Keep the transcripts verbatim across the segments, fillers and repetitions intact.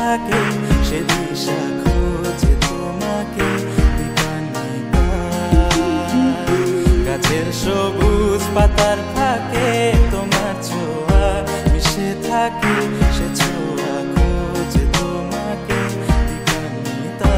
থাকে সে দিশা খোঁজে তোমাকে দীপান্বিতা। গাছের সবুজ পাতার থাকে তোমার ছোঁয়া মিশে থাকে সে ছোঁয়া খোঁজে তোমাকে দীপান্বিতা।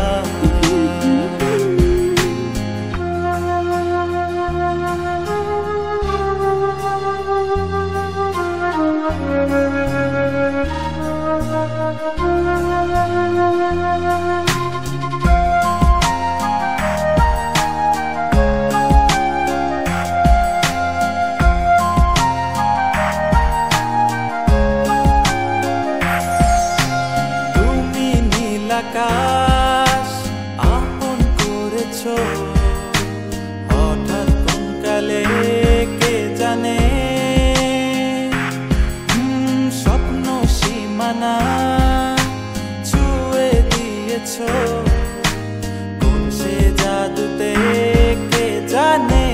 তুমি নীল আকাশ আপন করেছো হঠাৎ কোন কালে কে জানে, হুম, স্বপ্ন সীমানা ছুঁয়ে দিয়েছো কোন সে জাদুতে কে জানে।